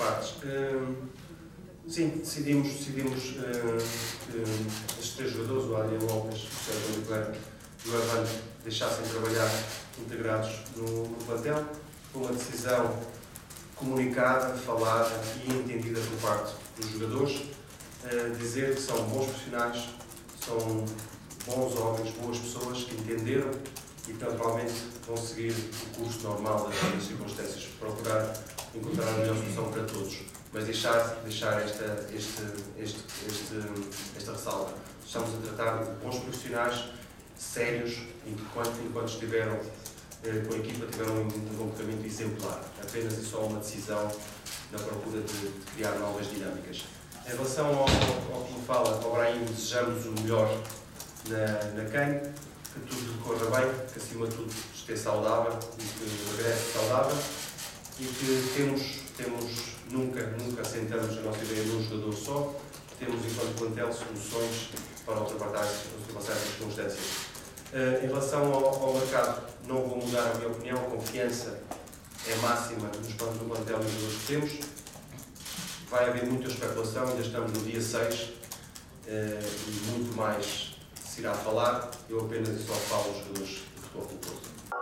partes. Sim, decidimos que estes três jogadores, o Adriano Lopes, o Sérgio Oliveira e o Avante, deixassem trabalhar integrados no plantel. Foi uma decisão comunicada, falada e entendida por parte dos jogadores. Dizer que são bons profissionais, são bons homens, boas pessoas que entenderam e que naturalmente vão seguir o curso normal das circunstâncias, procurar encontrar a melhor solução para todos, mas deixar esta ressalva. Estamos a tratar de bons profissionais, sérios, enquanto estiveram com a equipa, tiveram um comportamento exemplar. Apenas e só uma decisão na procura de criar novas dinâmicas. Em relação ao que me fala, ao Brahim, desejamos o melhor na CAN, que tudo corra bem, que acima de tudo esteja saudável e que regresse saudável e que nunca sentamos a nossa ideia num jogador só, temos enquanto plantel soluções para ultrapassar as circunstâncias. Em relação ao mercado, não vou mudar a minha opinião, a confiança é máxima no plantel dos jogadores que temos. Vai haver muita especulação, ainda estamos no dia 6 e muito mais se irá falar. Eu apenas só falo os jogadores do Futebol Clube do Porto.